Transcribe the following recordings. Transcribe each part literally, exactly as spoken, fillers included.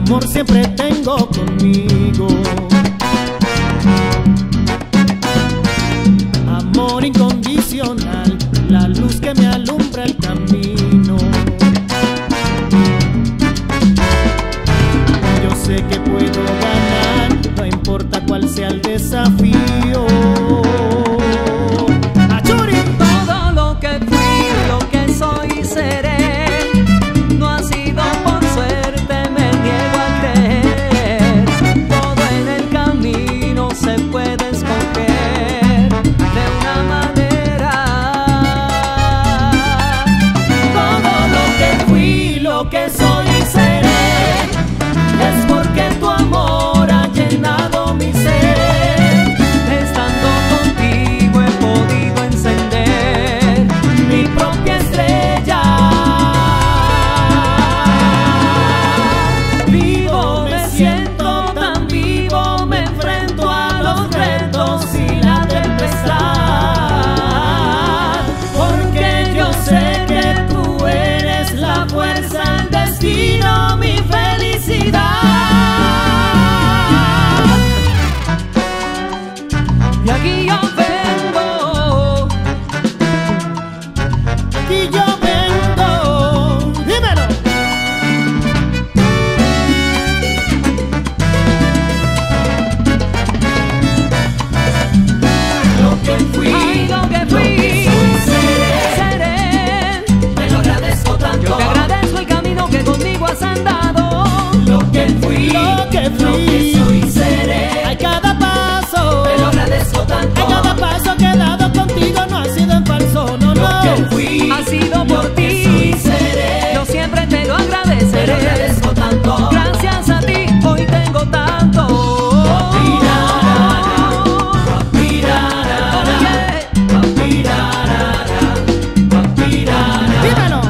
amor siempre tengo conmigo. Amor incondicional, la luz que me alumbra el camino. Yo sé que puedo ganar, no importa cuál sea el desafío. Todo lo que fui, lo que soy, seré. No ha sido por suerte, me niego a creer. Todo en el camino se puede escoger de una manera. Todo lo que fui, lo que soy, seré. Es porque tu amor ha llenado mi ser. Estando contigo he podido encender mi propia estrella. Vivo, me siento tan vivo, me enfrento a los retos y la tempestad, porque yo sé que tú eres la fuerza, el destino, mi felicidad. Y aquí yo vengo, Aquí yo vengo, dímelo. lo que fui, ay, lo que fui, soy, seré, seré. Te lo agradezco tanto. Yo te agradezco el camino que conmigo has andado. Lo que fui, Lo que fui, lo que soy, seré. a cada paso, Te lo agradezco tanto. a cada paso que he dado contigo no ha sido en falso, no, Lo no. que fui, ha sido por Lo ti. que soy, seré. Yo siempre te lo agradeceré. Te lo agradezco tanto. Gracias a ti hoy tengo tanto. Dímelo.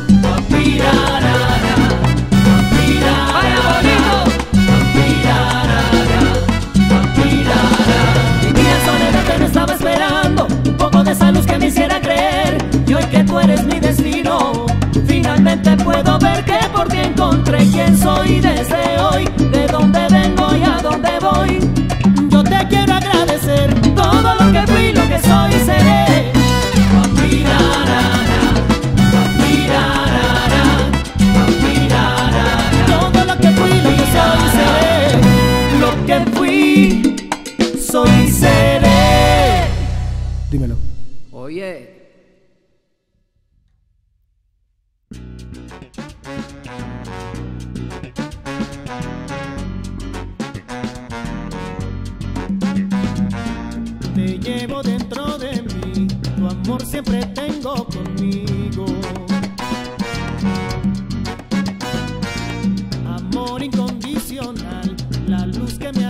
Vaya bonito. Viví en soledad que no estaba esperando, un poco de esa luz que me hiciera creer. Y hoy que tú eres mi destino, finalmente puedo ver que por ti encontré quién soy desde hoy, de dónde vengo y a dónde voy. Yo te quiero agradecer Todo lo que fui, lo que soy, seré. todo lo que fui, lo que soy, seré. Lo que fui, soy y seré. Dímelo. Oye. Te llevo dentro de mí, tu amor siempre tengo conmigo. Amor incondicional, la luz que me